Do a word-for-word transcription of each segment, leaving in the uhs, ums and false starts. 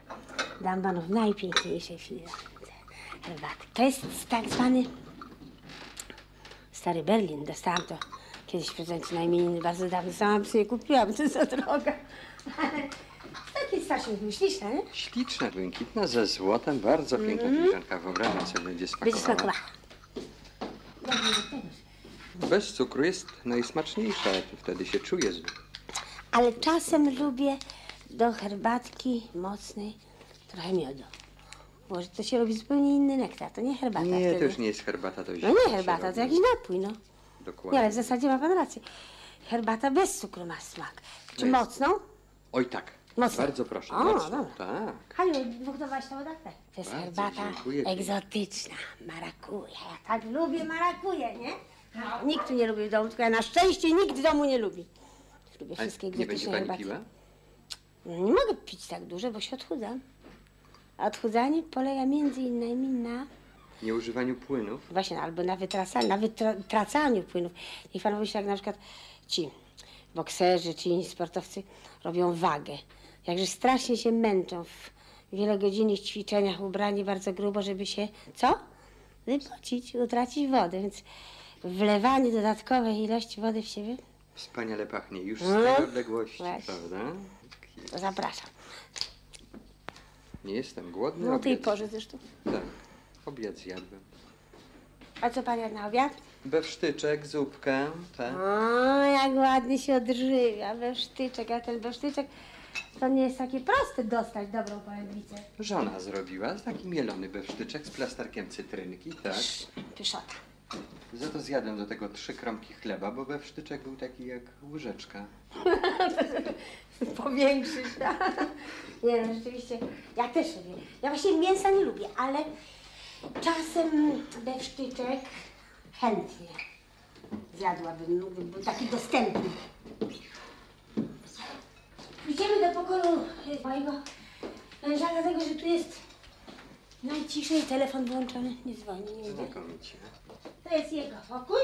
Dam panu w najpiękniejszej chwili herbaty. To jest tak zwany stary Berlin. Dostałam to kiedyś w prezencie na imieniny, bardzo dawno. Sama bym sobie kupiłam, to jest za droga. Ale takie starsze, śliczne, nie? Śliczna, błękitna, ze złotem, bardzo piękna Mm. filiżanka. Wyobrażam sobie, będzie smakowała. Będzie smakowała. Bez cukru jest najsmaczniejsza, wtedy się czuje. Ale czasem lubię do herbatki mocnej trochę miodu. Może to się robi zupełnie inny nektar, to nie herbata Nie, wtedy. to już nie jest herbata, to No zimno nie się herbata, robi. to jakiś napój, no. Dokładnie. Nie, ale w zasadzie ma pan rację. Herbata bez cukru ma smak. Czy jest. mocną? Oj tak, Mocno. bardzo proszę, O, mocno. dobra. Tak. Haniu, dmuchnowałaś to wodę? Tak. To jest Bardzo herbata dziękuję ci. egzotyczna, marakuja. Ja tak lubię marakuję, nie? Nikt tu nie lubi w domu, tylko ja na szczęście nikt w domu nie lubi. Lubię A wszystkie nie będzie egzotyczne pani herbaty. piła? No, nie mogę pić tak dużo, bo się odchudzam. A odchudzanie polega między innymi na Nieużywaniu płynów? właśnie albo na wytracaniu, na wytracaniu płynów. Niech pan myśli, jak na przykład ci bokserzy czy inni sportowcy robią wagę. Jakże strasznie się męczą w wielogodzinnych ćwiczeniach, ubrani bardzo grubo, żeby się, co? Wypocić, utracić wodę, więc wlewanie dodatkowej ilości wody w siebie, Wspaniale pachnie, już z No, tej odległości, właśnie. prawda? to zapraszam. Nie jestem głodny, No o tej obiad... porze zresztą. Tak, obiad zjadłem. A co pan jadł na obiad? Bewsztyczek, zupkę, tak. O, jak ładnie się odżywia, besztyczek, a ten besztyczek to nie jest takie proste dostać dobrą polędwicę. Żona zrobiła taki mielony bewsztyczek z plasterkiem cytrynki, tak. Pyszota. Za to zjadłem do tego trzy kromki chleba, bo bewsztyczek był taki jak łyżeczka. Powiększyć, tak? Nie no, rzeczywiście, ja też lubię. Ja właśnie mięsa nie lubię, ale czasem besztyczek chętnie zjadłabym, gdyby był taki dostępny. Idziemy do pokoju mojego męża, dlatego że tu jest najciszej, telefon włączony, nie dzwoni, nie wiem. Znakomicie. To jest jego pokój.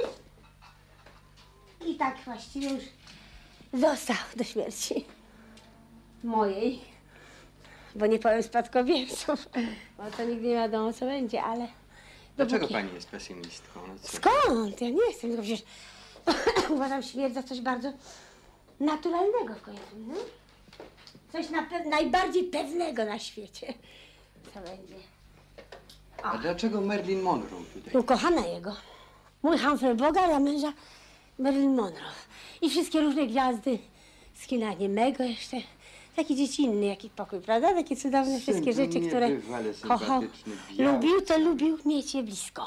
I tak właściwie już został do śmierci mojej. Bo nie powiem spadkobierców, bo to nigdy nie wiadomo, co będzie, ale... Dlaczego dopóki- pani jest pesymistką? No co? Skąd? Ja nie jestem, tylko przecież uważam śmierć za coś bardzo naturalnego w końcu. Nie? Coś na pe- najbardziej pewnego na świecie. Co będzie? A dlaczego Marilyn Monroe tutaj? Ukochana jego. Mój Humphrey Bogart, a męża Marilyn Monroe. I wszystkie różne gwiazdy z kina niemego jeszcze. Taki dziecinny jaki pokój, prawda? Takie cudowne wszystkie Syn to rzeczy, które niebywale kochał. sympatyczny, biały. Lubił, to lubił mieć je blisko.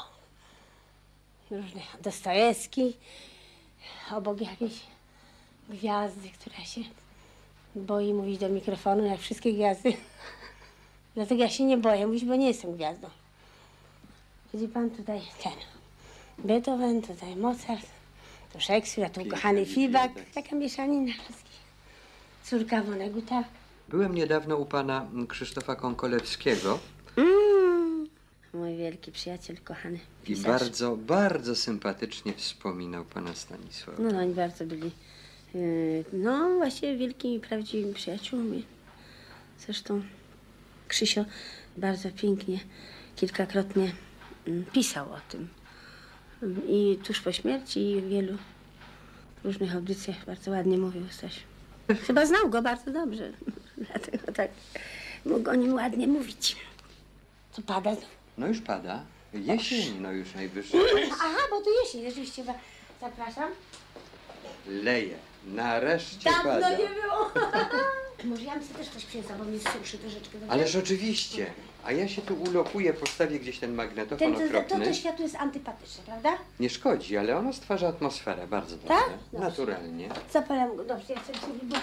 Różne Dostojewski, obok jakiejś gwiazdy, która się boi mówić do mikrofonu, jak wszystkie gwiazdy. Dlatego ja się nie boję mówić, bo nie jestem gwiazdą. Widzi pan tutaj ten Beethoven, tutaj Mozart, tu Szekspir, a tu Piękna ukochany Lidia, Fibak. tak. Taka mieszanina wszystkich. Córka Woneguta. Byłem niedawno u pana Krzysztofa Konkolewskiego Mm, mój wielki przyjaciel, kochany i pisarz. bardzo, bardzo sympatycznie wspominał pana Stanisława. No, oni bardzo byli, yy, no właściwie wielkimi, prawdziwymi przyjaciółmi. Zresztą Krzysio bardzo pięknie, kilkakrotnie mm, pisał o tym. Mm, I tuż po śmierci i w wielu różnych audycjach bardzo ładnie mówił Staś. Chyba znał go bardzo dobrze, dlatego tak mógł o nim ładnie mówić. Co pada? No już pada. Jesień, no już najwyższy. Aha, bo tu jesień, rzeczywiście. za- Zapraszam. Leje. Nareszcie Dawno pada. nie było. Może ja bym sobie też coś przyniosła, bo mi suszy troszeczkę. dobrze? Ależ oczywiście. A ja się tu ulokuję, postawię gdzieś ten magnetofon Ten, to, to, okropny. to światło jest antypatyczne, prawda? Nie szkodzi, ale ono stwarza atmosferę bardzo dobrze. Tak? Dobrze. Naturalnie. Zapalam go. Dobrze, ja chcę sobie, bo...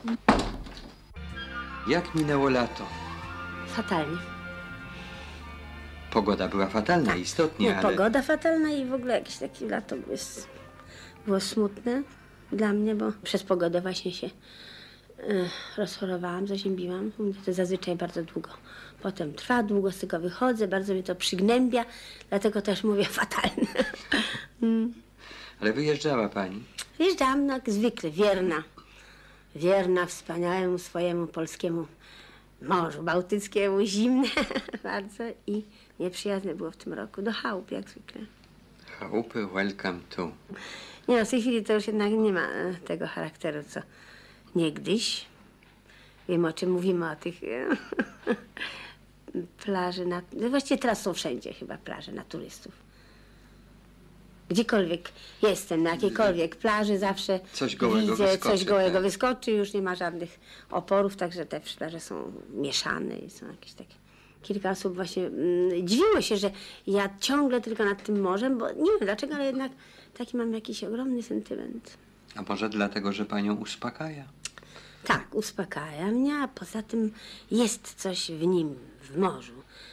Jak minęło lato? Fatalnie. Pogoda była fatalna, istotnie, Nie, ale... pogoda fatalna i w ogóle jakieś takie lato jest, było smutne dla mnie, bo przez pogodę właśnie się y, rozchorowałam, zaziębiłam. U mnie to zazwyczaj bardzo długo potem trwa, długo z tego wychodzę, bardzo mnie to przygnębia, dlatego też mówię fatalne. mm. Ale wyjeżdżała pani. Wjeżdżałam, no, jak zwykle, wierna. Wierna wspaniałemu swojemu polskiemu Morzu Bałtyckiemu, zimne bardzo i nieprzyjazne było w tym roku. Do chałup jak zwykle. Chałupy, welcome to. Nie no, w tej chwili to już jednak nie ma e, tego charakteru, co niegdyś. Wiem, o czym mówimy, o tych e, plaży, na, no właściwie teraz są wszędzie chyba plaże na turystów. Gdziekolwiek jestem, na jakiejkolwiek plaży zawsze Coś gołego widzę, wyskoczy, coś gołego tak. wyskoczy, już nie ma żadnych oporów, także te plaże są mieszane i są jakieś takie. Kilka osób właśnie mm, dziwiło się, że ja ciągle tylko nad tym morzem, bo nie wiem dlaczego, ale jednak taki mam jakiś ogromny sentyment. A może dlatego, że panią uspokaja? Tak, uspokaja mnie, a poza tym jest coś w nim, w morzu.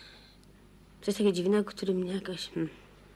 Coś takiego dziwnego, który mnie jakoś hmm,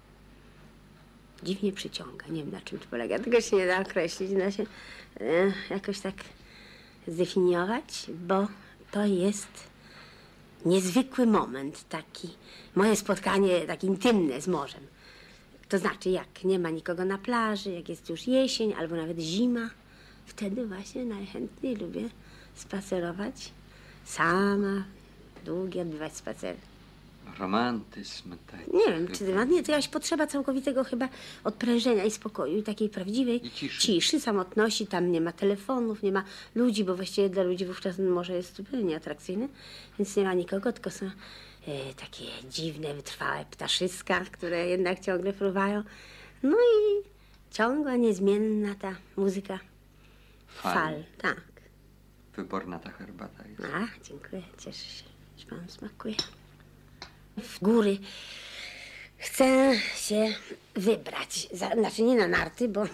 dziwnie przyciąga. Nie wiem, na czym to polega. Tego się nie da określić, da się e, jakoś tak zdefiniować, bo to jest niezwykły moment, taki, moje spotkanie takie intymne z morzem. To znaczy, jak nie ma nikogo na plaży, jak jest już jesień albo nawet zima, wtedy właśnie najchętniej lubię spacerować sama, długie odbywać spacery. Romantyzm taki. Nie wiem, czy nie, to jakaś potrzeba całkowitego chyba odprężenia i spokoju i takiej prawdziwej I ciszy. ciszy, samotności. Tam nie ma telefonów, nie ma ludzi, bo właściwie dla ludzi wówczas morze jest zupełnie atrakcyjne, więc nie ma nikogo, tylko są e, takie dziwne, wytrwałe ptaszyska, które jednak ciągle fruwają. No i ciągła, niezmienna ta muzyka Fal. fal. Tak. Wyborna ta herbata jest. A, dziękuję, cieszę się, że panu smakuje. W góry chcę się wybrać. Za, znaczy nie na narty, bo,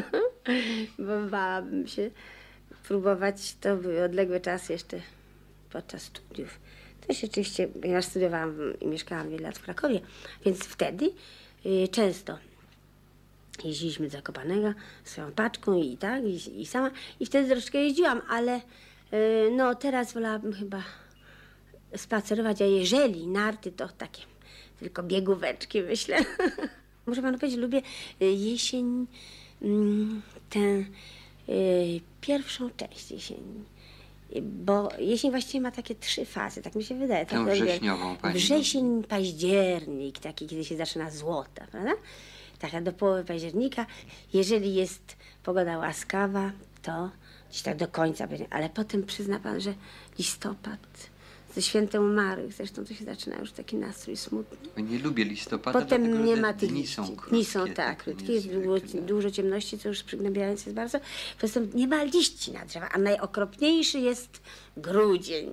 bo bałabym się próbować. To były odległe czasy jeszcze podczas studiów. To się oczywiście, ponieważ studiowałam i mieszkałam wiele lat w Krakowie, więc wtedy y, często jeździliśmy do Zakopanego swoją paczką i tak, i, i sama. I wtedy troszkę jeździłam, ale y, no teraz wolałabym chyba spacerować, a jeżeli narty, to takie tylko biegóweczki, myślę. Muszę panu powiedzieć, lubię y, jesień, mm, tę y, pierwszą część jesieni. Y, Bo jesień właściwie ma takie trzy fazy, tak mi się wydaje. Tę Tak, jak- wrześniową pani Wrzesień, październik, taki, kiedy się zaczyna złota, prawda? Taka do połowy października. Jeżeli jest pogoda łaskawa, to gdzieś tak do końca będzie. Ale potem przyzna pan, że listopad ze świętem umarłych, zresztą to się zaczyna już taki nastrój smutny. Nie lubię listopada, Potem dlatego, nie że ma tych dni liści. są krótkie. Dni są tak, takie krótkie, jest dużo, niezwykle. dużo ciemności, co już przygnębiające jest bardzo. Poza tym nie ma liści na drzewach, a najokropniejszy jest grudzień.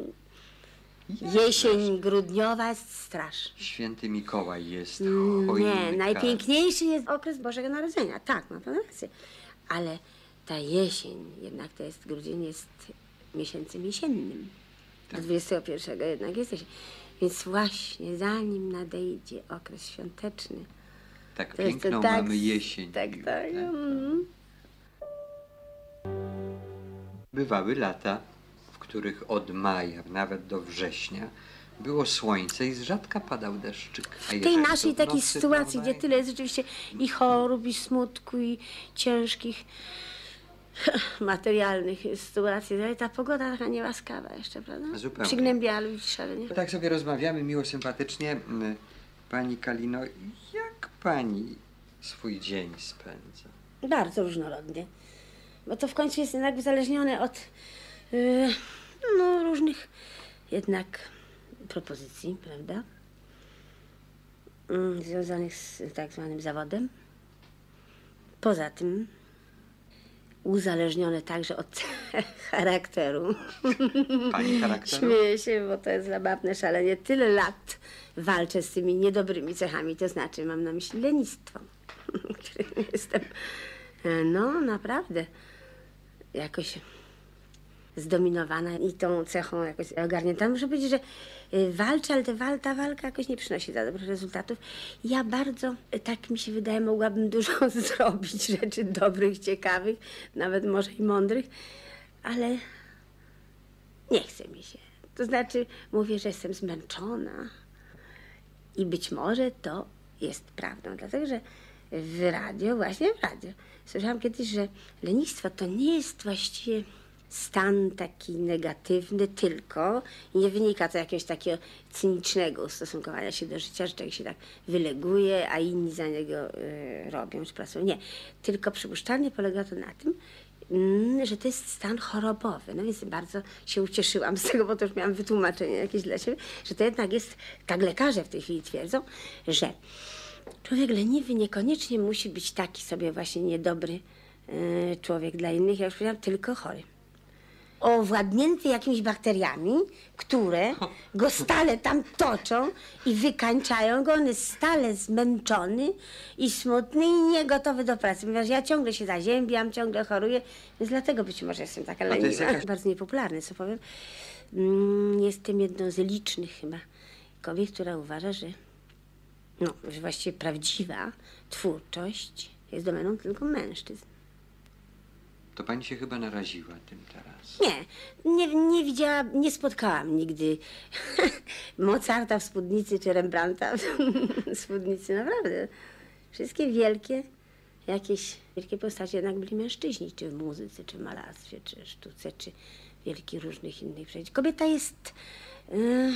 Jesień grudniowa jest straszna. Święty Mikołaj jest Mm, hojny. Nie, najpiękniejszy jest okres Bożego Narodzenia. Tak, ma pan rację. Ale ta jesień, jednak to jest, grudzień jest miesięcem jesiennym. Tak. Do dwudziestego pierwszego jednak jest jesień. Więc właśnie zanim nadejdzie okres świąteczny, Tak to jest to piękną tak, mamy jesień. Tak, miłą, tak. mm. Bywały lata, w których od maja nawet do września było słońce i z rzadka padał deszczyk. A W tej jeżeli naszej to w takiej nocy, sytuacji, to gdzie tyle jest rzeczywiście i chorób, i smutku, i ciężkich materialnych sytuacji, ale ta pogoda taka niełaskawa jeszcze, prawda? Zupełnie. Przygnębia ludzi szalenie. Tak sobie rozmawiamy miło, sympatycznie. Mm, Pani Kalino, jak pani swój dzień spędza? Bardzo różnorodnie. Bo to w końcu jest jednak uzależnione od yy, no, różnych jednak propozycji, prawda? Mm, związanych z tak zwanym zawodem. Poza tym uzależnione także od charakteru. Pani charakteru? Śmieję się, bo to jest zabawne szalenie. Tyle lat walczę z tymi niedobrymi cechami, to znaczy mam na myśli lenistwo, którym jestem, no naprawdę, jakoś zdominowana i tą cechą jakoś ogarnięta. Muszę powiedzieć, że y, walczę, ale ta, wal, ta walka jakoś nie przynosi za dobrych rezultatów. Ja bardzo, y, tak mi się wydaje, mogłabym dużo zrobić rzeczy dobrych, ciekawych, nawet może i mądrych, ale nie chce mi się. To znaczy, mówię, że jestem zmęczona i być może to jest prawdą, dlatego że w radio, właśnie w radio, słyszałam kiedyś, że lenistwo to nie jest właściwie stan taki negatywny tylko i nie wynika to jakiegoś takiego cynicznego ustosunkowania się do życia, że człowiek się tak wyleguje, a inni za niego y, robią czy pracują. Nie, tylko przypuszczalnie polega to na tym, mm, że to jest stan chorobowy. No więc bardzo się ucieszyłam z tego, bo to już miałam wytłumaczenie jakieś dla siebie, że to jednak jest, tak lekarze w tej chwili twierdzą, że człowiek leniwy niekoniecznie musi być taki sobie właśnie niedobry y, człowiek dla innych, jak już powiedziałam, tylko chory. Owładnięty jakimiś bakteriami, które go stale tam toczą i wykańczają go. On jest stale zmęczony i smutny i niegotowy do pracy. Ponieważ ja ciągle się zaziębiam, ciągle choruję, więc dlatego być może jestem taka to jest leniwa. jakaś- Bardzo niepopularny, co powiem. Mm, Jestem jedną z licznych chyba kobiet, która uważa, że no, że właściwie prawdziwa twórczość jest domeną tylko mężczyzn. To pani się chyba naraziła tym teraz. Nie, nie, nie widziałam, nie spotkałam nigdy Mozarta w spódnicy czy Rembrandta w spódnicy, naprawdę. Wszystkie wielkie, jakieś wielkie postacie jednak byli mężczyźni, czy w muzyce, czy w malarstwie, czy sztuce, czy wielkich różnych innych przejść. Kobieta jest yy,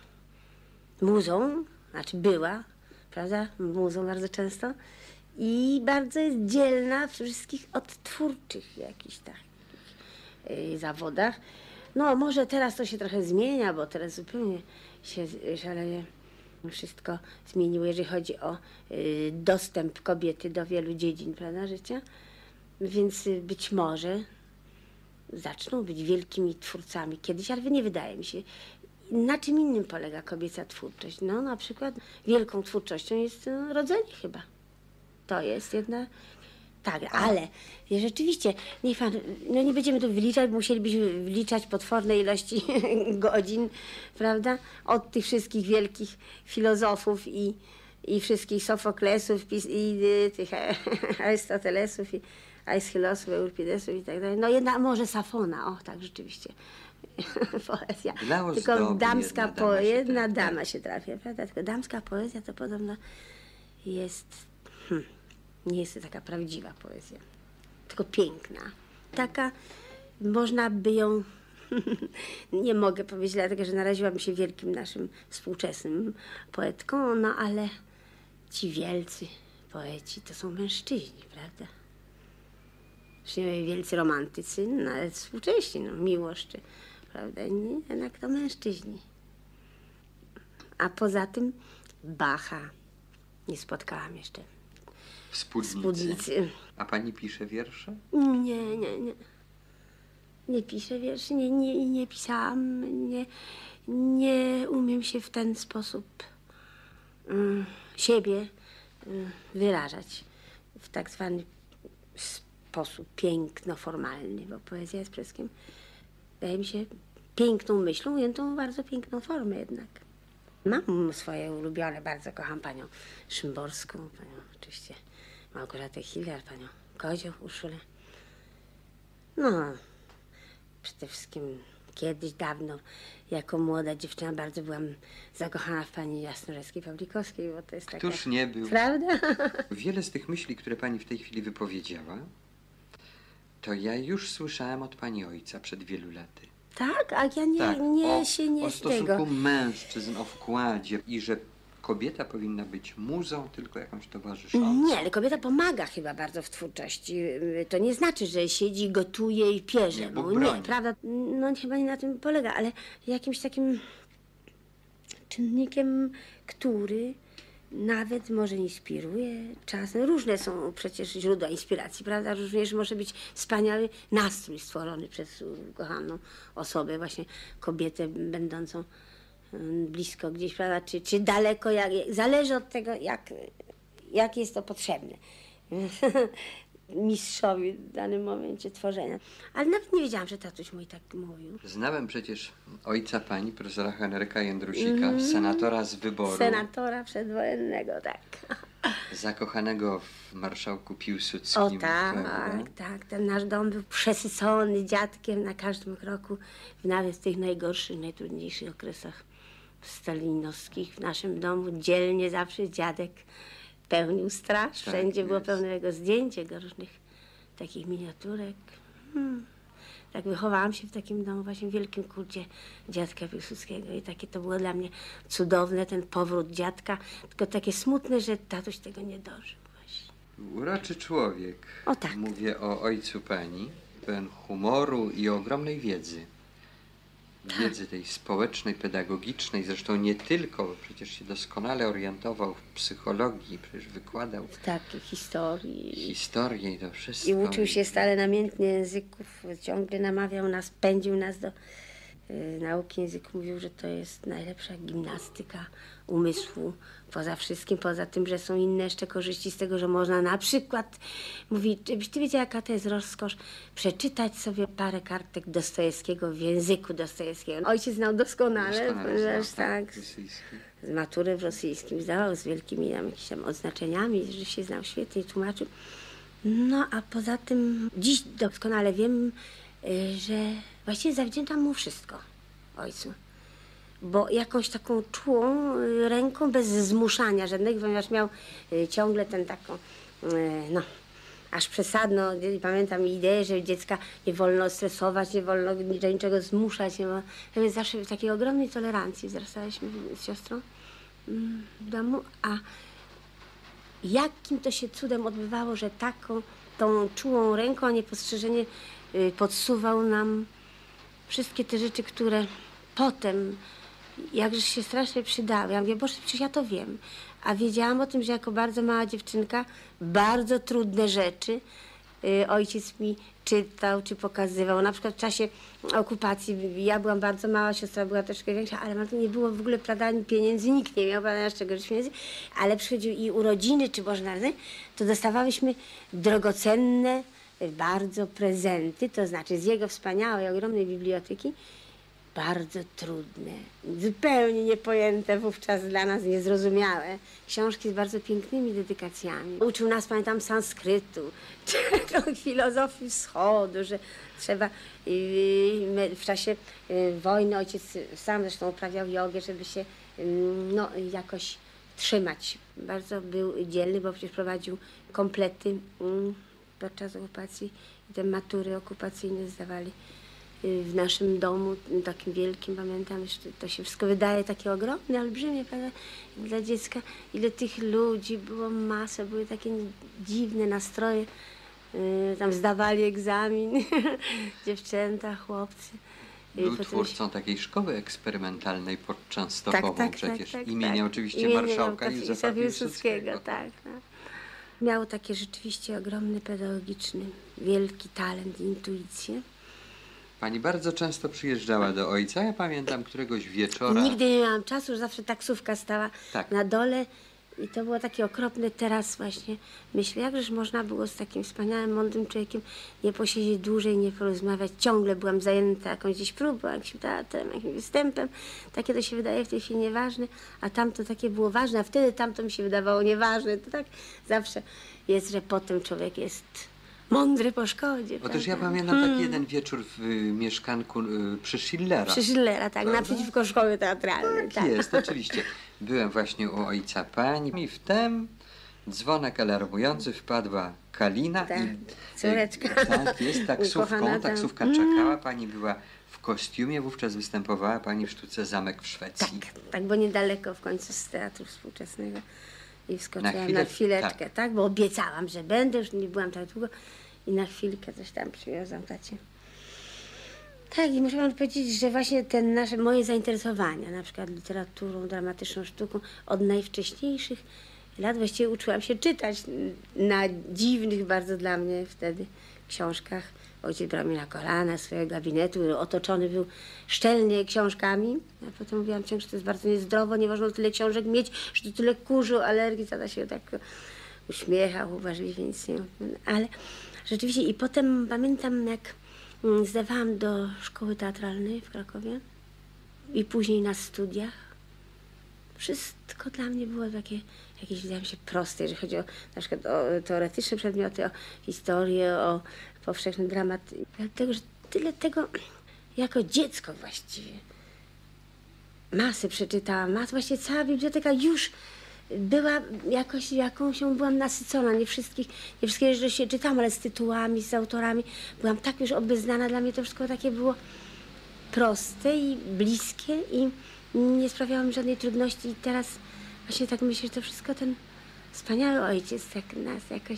muzą, znaczy była, prawda, muzą bardzo często i bardzo jest dzielna w wszystkich odtwórczych jakichś takich y, zawodach. No może teraz to się trochę zmienia, bo teraz zupełnie się szaleje wszystko zmieniło, jeżeli chodzi o y, dostęp kobiety do wielu dziedzin, prawda, życia. Więc y, być może zaczną być wielkimi twórcami kiedyś, ale nie wydaje mi się. Na czym innym polega kobieca twórczość? No na przykład wielką twórczością jest y, rodzenie chyba. To jest jedna... Tak, ale rzeczywiście, niech pan, no nie będziemy tu wyliczać, bo musielibyśmy wyliczać potworne ilości godzin, prawda? Od tych wszystkich wielkich filozofów i, i wszystkich Sofoklesów i, i y, tych Arystotelesów i Aeschylosów, Euripidesów i tak dalej. No jedna może Safona, o tak, rzeczywiście. Poezja. Dla Tylko ozdoby damska jedna dama po, się jedna trafia. dama się trafia, prawda? Tylko damska poezja to podobno jest... Hmm, nie jest to taka prawdziwa poezja, tylko piękna. Taka, można by ją, nie mogę powiedzieć, dlatego że naraziłam się wielkim naszym współczesnym poetkom, no ale ci wielcy poeci to są mężczyźni, prawda? Przynajmniej wielcy romantycy, no ale współcześni, no Miłosz, czy, prawda? Nie, jednak to mężczyźni. A poza tym Bacha nie spotkałam jeszcze. W spódnicy. Spódnicy. A pani pisze wiersze? Nie, nie, nie. Nie piszę wierszy, nie, nie, nie pisałam, nie, nie umiem się w ten sposób um, siebie um, wyrażać w tak zwany sposób piękno-formalny, bo poezja jest przede wszystkim, wydaje mi się, piękną myślą, ujętą w bardzo piękną formę jednak. Mam swoje ulubione, bardzo kocham panią Szymborską, panią oczywiście Małgorzatę Hiller, panią Kozioł, Urszulę. No, przede wszystkim kiedyś, dawno, jako młoda dziewczyna bardzo byłam zakochana w pani Jasnorzewskiej-Pawlikowskiej, bo to jest taka... Któż nie był? Prawda? Wiele z tych myśli, które pani w tej chwili wypowiedziała, to ja już słyszałem od pani ojca przed wielu laty. Tak, a ja nie, Tak, nie o, się nie o z stosunku tego. mężczyzn, o wkładzie i że kobieta powinna być muzą, tylko jakąś towarzyszącą. Nie, ale kobieta pomaga chyba bardzo w twórczości. To nie znaczy, że siedzi, gotuje i pierze. Nie, bo No, broni. nie, prawda? No chyba nie na tym polega, ale jakimś takim czynnikiem, który nawet może inspiruje czasem. Różne są przecież źródła inspiracji, prawda? Również może być wspaniały nastrój stworzony przez ukochaną osobę, właśnie kobietę będącą mm, blisko gdzieś, prawda? Czy, czy daleko, jak, zależy od tego, jak, jak jest to potrzebne mistrzowi w danym momencie tworzenia. Ale nawet nie wiedziałam, że tatuś mój tak mówił. Znałem przecież ojca pani, profesora Henryka Jędrusika, senatora z wyboru, Senatora przedwojennego, tak. zakochanego w marszałku Piłsudskim. O prawda? tak, tak. Ten nasz dom był przesycony dziadkiem na każdym kroku, nawet w tych najgorszych, najtrudniejszych okresach stalinowskich. W naszym domu dzielnie zawsze dziadek pełnił straż. Wszędzie było jest. pełne jego zdjęć, jego różnych takich miniaturek. Hmm. tak wychowałam się w takim domu, właśnie w wielkim kulcie dziadka Piłsudskiego i takie to było dla mnie cudowne, ten powrót dziadka, tylko takie smutne, że tatuś tego nie dożył właśnie. Uroczy człowiek. O tak. Mówię o ojcu pani, pełen humoru i ogromnej wiedzy. Wiedzy tej społecznej, pedagogicznej, zresztą nie tylko, bo przecież się doskonale orientował w psychologii, przecież wykładał Tak, historii. historię i to wszystko. I uczył się stale namiętnie języków, ciągle namawiał nas, pędził nas do y, nauki języków. Mówił, że to jest najlepsza gimnastyka umysłu, poza wszystkim, poza tym, że są inne jeszcze korzyści z tego, że można na przykład, mówi, żebyś ty wiedział, jaka to jest rozkosz, przeczytać sobie parę kartek Dostojewskiego w języku Dostojewskiego. Ojciec znał doskonale, Doskonale ponieważ znał, tak, tak, rosyjski. z matury w rosyjskim zdawał, z wielkimi tam, jakimiś tam odznaczeniami, że się znał świetnie, tłumaczył. No a poza tym dziś doskonale wiem, y, że właściwie zawdzięczam mu wszystko, ojcu. Bo jakąś taką czułą y, ręką, bez zmuszania żadnego, ponieważ miał y, ciągle ten taką, y, no, aż przesadną, y, pamiętam ideę, że dziecka nie wolno stresować, nie wolno do niczego zmuszać, nie wolno, więc zawsze w takiej ogromnej tolerancji wzrastaliśmy z siostrą mm, w domu, a jakim to się cudem odbywało, że taką, tą czułą ręką, a niepostrzeżenie y, podsuwał nam wszystkie te rzeczy, które potem jakże się strasznie przydały. Ja mówię, Boże, przecież ja to wiem. A wiedziałam o tym, że jako bardzo mała dziewczynka bardzo trudne rzeczy y, ojciec mi czytał czy pokazywał. Na przykład w czasie okupacji, ja byłam bardzo mała, siostra była troszkę większa, ale nie było w ogóle prawda, pieniędzy, nikt nie miał prawda, z czego pieniędzy, ale przychodziły i urodziny czy Boże Narodzenie, to dostawałyśmy drogocenne bardzo prezenty, to znaczy z jego wspaniałej, ogromnej biblioteki, bardzo trudne, zupełnie niepojęte wówczas dla nas, niezrozumiałe. Książki z bardzo pięknymi dedykacjami. Uczył nas, pamiętam, sanskrytu, trochę filozofii wschodu, że trzeba yy, w czasie yy, wojny ojciec sam zresztą uprawiał jogę, żeby się yy, no, jakoś trzymać. Bardzo był dzielny, bo przecież prowadził komplety yy, podczas okupacji i te matury okupacyjne zdawali w naszym domu, takim wielkim, pamiętam, jeszcze to się wszystko wydaje takie ogromne, olbrzymie, prawda, dla dziecka. Ile tych ludzi, było masa, były takie dziwne nastroje. Yy, tam zdawali egzamin, dziewczęta, chłopcy. I Był potem twórcą się... takiej szkoły eksperymentalnej pod Częstochową, tak, tak, przecież tak, tak, imienia tak. oczywiście Imienia marszałka Józefa Józefa Piłsudskiego. Piłsudskiego. Tak, tak. Miał takie rzeczywiście ogromny, pedagogiczny, wielki talent i intuicję. Pani bardzo często przyjeżdżała do ojca. Ja pamiętam któregoś wieczora. Nigdy nie miałam czasu, że zawsze taksówka stała Tak. na dole i to było takie okropne. Teraz właśnie myślę, jakżeż można było z takim wspaniałym, mądrym człowiekiem nie posiedzieć dłużej, nie porozmawiać. Ciągle byłam zajęta jakąś gdzieś próbą, jakimś teatrem, jakimś występem. Takie to się wydaje w tej chwili nieważne, a tamto takie było ważne, a wtedy tamto mi się wydawało nieważne. To tak zawsze jest, że potem człowiek jest mądry po szkodzie. Otóż ja prawda? pamiętam taki jeden wieczór w y, mieszkanku y, przy Schillera. Przy Schillera, tak, Prawda? naprzeciwko szkoły teatralnej. Tak jest, oczywiście. Byłem właśnie u ojca pani i wtem dzwonek alarmujący, wpadła Kalina Tak, i córeczka. tak jest, taksówką, Ukochana tam. taksówka czekała, pani była w kostiumie, wówczas występowała pani w sztuce Zamek w Szwecji. Tak, tak, bo niedaleko w końcu z teatru współczesnego i wskoczyłam na, chwilę- chwileczkę, tak. tak. bo obiecałam, że będę, już nie byłam tak długo i na chwilkę coś tam przywiozłam tacie. Tak, i muszę wam powiedzieć, że właśnie te nasze, moje zainteresowania, na przykład literaturą, dramatyczną sztuką, od najwcześniejszych lat właściwie uczyłam się czytać na dziwnych bardzo dla mnie wtedy książkach. Ojciec brał mnie na kolana swojego gabinetu, otoczony był szczelnie książkami. Ja potem mówiłam ciągle, że to jest bardzo niezdrowo, nie można tyle książek mieć, że to tyle kurzu, alergii. Tata się tak uśmiechał, uważliwie nic nie mówił. Ale rzeczywiście i potem pamiętam, jak mm, zdawałam do szkoły teatralnej w Krakowie i później na studiach. Wszystko dla mnie było takie jakieś, wydaje mi się, proste, jeżeli chodzi o na przykład o teoretyczne przedmioty, o historię, o powszechny dramat. Dlatego, że tyle tego jako dziecko właściwie masę przeczytałam, masę, właściwie cała biblioteka już była jakoś, jakąś byłam nasycona, nie wszystkich, nie wszystkie rzeczy się czytałam, ale z tytułami, z autorami byłam tak już obeznana, dla mnie to wszystko takie było proste i bliskie i nie sprawiało mi żadnej trudności i teraz właśnie tak myślę, że to wszystko ten wspaniały ojciec tak nas jakoś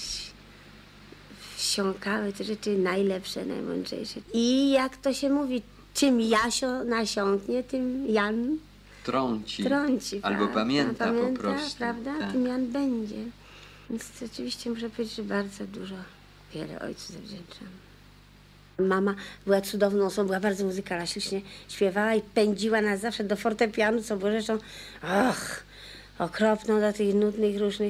wsiąkały, te rzeczy najlepsze, najmądrzejsze. I jak to się mówi, czym Jasio nasiąknie, tym Jan Trąci. trąci. Albo prawda? pamięta, pamięta po prostu. Prawda? Tak. Tym Jan będzie. Więc oczywiście muszę powiedzieć, że bardzo dużo, wiele ojcu zawdzięczam. Mama była cudowną osobą, była bardzo muzykalna, ślicznie śpiewała i pędziła nas zawsze do fortepianu, co było rzeczą, och, okropną do tych nudnych różnych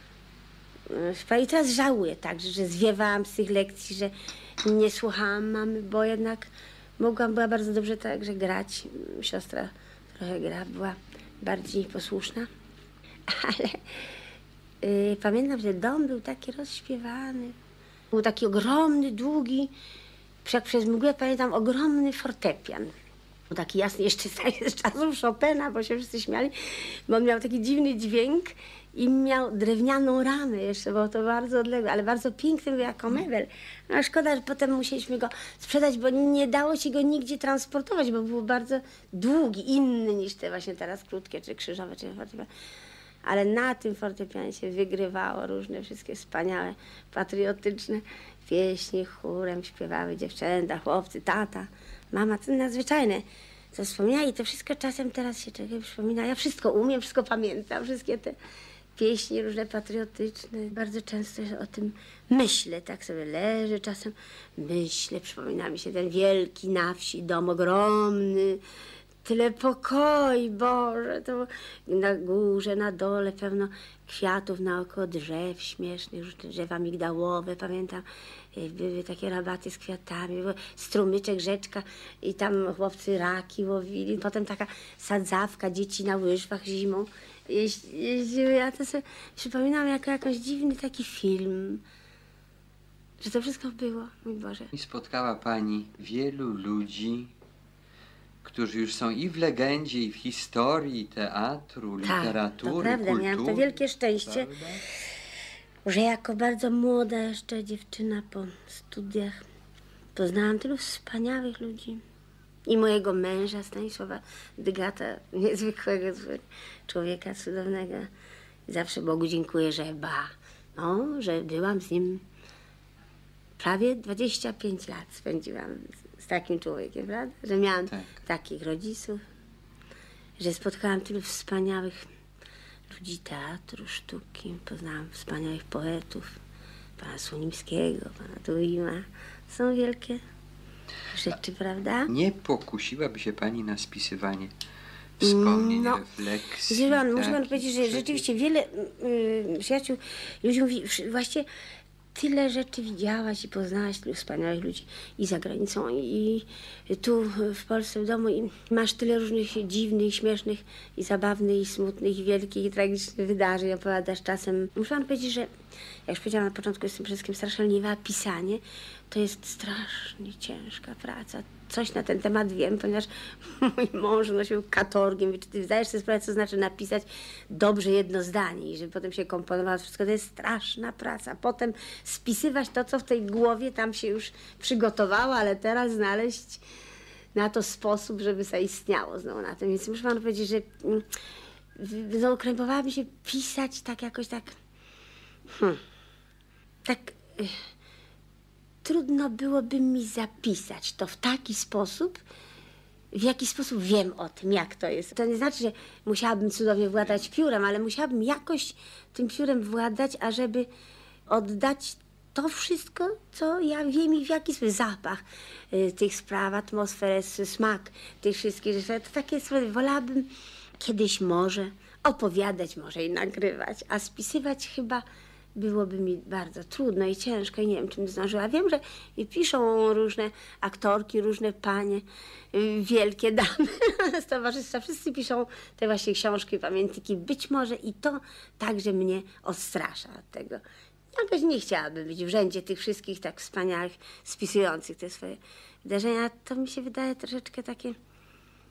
spraw. I teraz żałuję tak, że zwiewałam z tych lekcji, że nie słuchałam mamy, bo jednak mogłam, była bardzo dobrze także grać. Siostra trochę gra, była bardziej posłuszna, ale yy, pamiętam, że dom był taki rozśpiewany. Był taki ogromny, długi, jak przez mgłę pamiętam, ogromny fortepian. Był taki jasny, jeszcze z czasów Chopina, bo się wszyscy śmiali, bo on miał taki dziwny dźwięk i miał drewnianą ramę jeszcze, bo to bardzo odległe, ale bardzo piękny był jako mebel. No szkoda, że potem musieliśmy go sprzedać, bo nie dało się go nigdzie transportować, bo był bardzo długi, inny niż te właśnie teraz krótkie, czy krzyżowe, czy fortepian. Ale na tym fortepianie się wygrywało różne wszystkie wspaniałe, patriotyczne pieśni, chórem śpiewały dziewczęta, chłopcy, tata, mama, to nadzwyczajne. Co wspomniała i to wszystko czasem teraz się czegoś przypomina. Ja wszystko umiem, wszystko pamiętam, wszystkie te pieśni różne patriotyczne. Bardzo często o tym myślę, tak sobie leżę czasem, myślę, przypomina mi się ten wielki na wsi dom ogromny, tyle pokoi, Boże, to na górze, na dole pełno kwiatów naokoło, drzew śmiesznych, różne drzewa migdałowe, pamiętam, były takie rabaty z kwiatami, było strumyczek, rzeczka i tam chłopcy raki łowili, potem taka sadzawka, dzieci na łyżwach zimą jeździły. Ja to sobie przypominam jako jakiś dziwny taki film, że to wszystko było, mój Boże. I spotkała pani wielu ludzi, którzy już są i w legendzie, i w historii teatru, literatury, to prawda, kultury. miałam to wielkie szczęście, Prawda? że jako bardzo młoda jeszcze dziewczyna po studiach poznałam tylu wspaniałych ludzi. I mojego męża, Stanisława Dygata, niezwykłego człowieka, cudownego. Zawsze Bogu dziękuję, że ba, no, że byłam z nim prawie dwadzieścia pięć lat spędziłam z takim człowiekiem, prawda? Że miałam Tak. takich rodziców, że spotkałam tylu wspaniałych ludzi teatru, sztuki, poznałam wspaniałych poetów, pana Słonimskiego, pana Tuwima. Są wielkie rzeczy, prawda? Nie pokusiłaby się pani na spisywanie wspomnień, No, refleksji? Wie pan, muszę takich panu powiedzieć, że przecież- rzeczywiście wiele y, przyjaciół, ludzi mówi, wszy- właściwie tyle rzeczy widziałaś i poznałaś tylu wspaniałych ludzi i za granicą, i, i tu w Polsce w domu i masz tyle różnych dziwnych, śmiesznych i zabawnych, i smutnych, i wielkich, i tragicznych wydarzeń, opowiadasz czasem. Muszę panu powiedzieć, że jak już powiedziałam na początku, jestem przede wszystkim straszliwa, a pisanie to jest strasznie ciężka praca. Coś na ten temat wiem, ponieważ mój mąż nosił katorgiem. Czy ty zdajesz sobie sprawę, co znaczy napisać dobrze jedno zdanie i żeby potem się komponowało wszystko. To jest straszna praca. Potem spisywać to, co w tej głowie tam się już przygotowało, ale teraz znaleźć na to sposób, żeby zaistniało znowu na tym. Więc muszę panu powiedzieć, że mm, znowu krępowała mi się pisać tak jakoś tak... Hmm, tak... y, Trudno byłoby mi zapisać to w taki sposób, w jaki sposób wiem o tym, jak to jest. To nie znaczy, że musiałabym cudownie władać piórem, ale musiałabym jakoś tym piórem władać, ażeby oddać to wszystko, co ja wiem i w jaki sposób zapach y, tych spraw, atmosferę, smak tych wszystkich rzeczy. To takie sprawy wolałabym kiedyś może opowiadać, może i nagrywać, a spisywać chyba byłoby mi bardzo trudno i ciężko i nie wiem, czym zdążyła. Wiem, że i piszą różne aktorki, różne panie, y, wielkie damy z towarzystwa. Wszyscy piszą te właśnie książki, pamiętniki. Być może i to także mnie odstrasza od tego. Jakoś nie chciałabym być w rzędzie tych wszystkich tak wspaniałych, spisujących te swoje wydarzenia. To mi się wydaje troszeczkę takie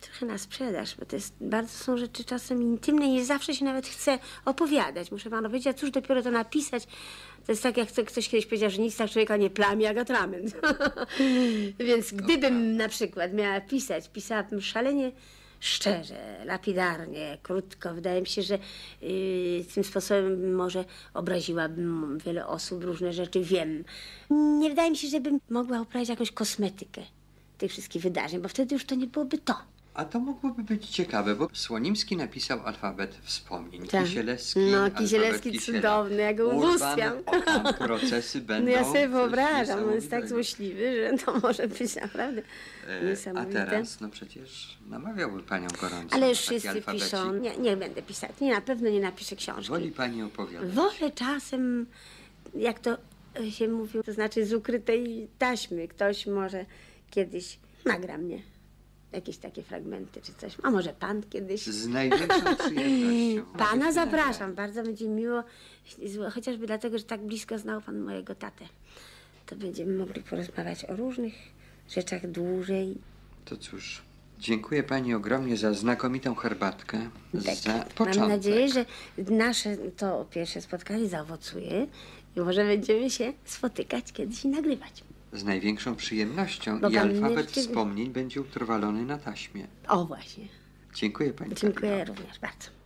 trochę na sprzedaż, bo to jest, bardzo są rzeczy czasem intymne i nie zawsze się nawet chce opowiadać. Muszę panu powiedzieć, a cóż dopiero to napisać. To jest tak, jak to ktoś kiedyś powiedział, że nic tak człowieka nie plami, jak atrament. Więc gdybym na przykład miała pisać, pisałabym szalenie szczerze, lapidarnie, krótko. Wydaje mi się, że yy, tym sposobem może obraziłabym wiele osób, różne rzeczy wiem. Nie wydaje mi się, żebym mogła uprawiać jakąś kosmetykę tych wszystkich wydarzeń, bo wtedy już to nie byłoby to. A to mogłoby być ciekawe, bo Słonimski napisał alfabet wspomnień. Tak. Kisielewski, No, alfabet Kisielewski Kisiela. cudowny, ja go Urban, ubóstwiam. o, tam procesy będą. No ja sobie coś wyobrażam, on jest tak niesamowitego. złośliwy, że to może być naprawdę E, A niesamowite. teraz, no przecież namawiałby panią gorąco. Ale na już taki wszyscy alfabecik. piszą, nie, nie będę pisać, nie, na pewno nie napiszę książki. Woli pani opowiadać. Wolę czasem, jak to się mówi, to znaczy z ukrytej taśmy. Ktoś może kiedyś nagra mnie. Jakieś takie fragmenty czy coś. A może pan kiedyś? Z największą przyjemnością. Pana zapraszam. Bardzo będzie miło. Chociażby dlatego, że tak blisko znał pan mojego tatę. To będziemy mogli porozmawiać o różnych rzeczach dłużej. To cóż, dziękuję pani ogromnie za znakomitą herbatkę. Tak. Za Mam początek. nadzieję, że nasze to pierwsze spotkanie zaowocuje i może będziemy się spotykać kiedyś i nagrywać. Z największą przyjemnością Bo i pan alfabet nie- wspomnień będzie utrwalony na taśmie. O właśnie. Dziękuję pani. Dziękuję Karino. również bardzo.